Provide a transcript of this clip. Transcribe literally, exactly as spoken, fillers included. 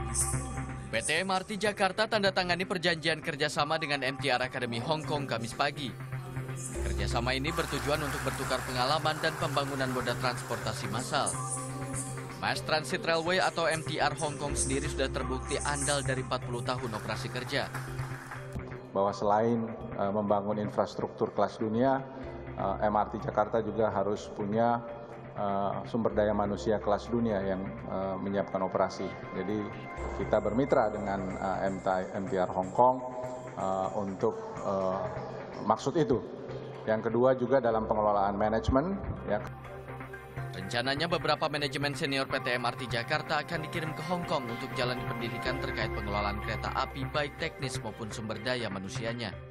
P T M R T Jakarta tanda tangani perjanjian kerjasama dengan M T R Academy Hong Kong Kamis pagi. Kerjasama ini bertujuan untuk bertukar pengalaman dan pembangunan moda transportasi massal. Mass Transit Railway atau M T R Hong Kong sendiri sudah terbukti andal dari empat puluh tahun operasi kerja. Bahwa selain uh, membangun infrastruktur kelas dunia, uh, M R T Jakarta juga harus punya uh, sumber daya manusia kelas dunia yang uh, menyiapkan operasi. Jadi kita bermitra dengan uh, M T R Hong Kong uh, untuk uh, maksud itu. Yang kedua juga dalam pengelolaan manajemen. Ya. Rencananya beberapa manajemen senior P T M R T Jakarta akan dikirim ke Hong Kong untuk jalani pendidikan terkait pengelolaan kereta api baik teknis maupun sumber daya manusianya.